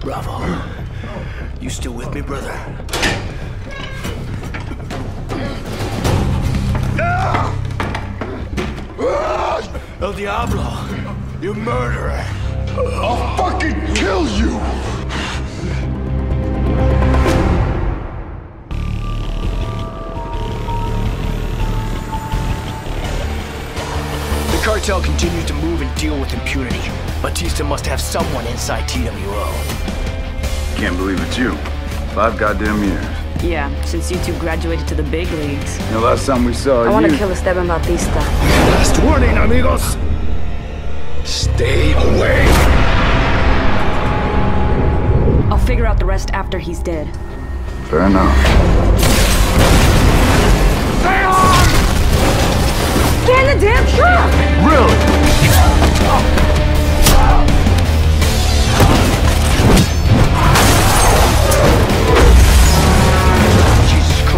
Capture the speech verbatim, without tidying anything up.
Bravo. You still with me, brother? El Diablo! You murderer! I'll fucking kill you! The cartel continues to move and deal with impunity. Batista must have someone inside T W O. Can't believe it's you. Five goddamn years. Yeah, since you two graduated to the big leagues. The last time we saw I you... want to kill Esteban Batista. Last warning, amigos! Stay away! I'll figure out the rest after he's dead. Fair enough. Stay on! Get in the damn truck! Really?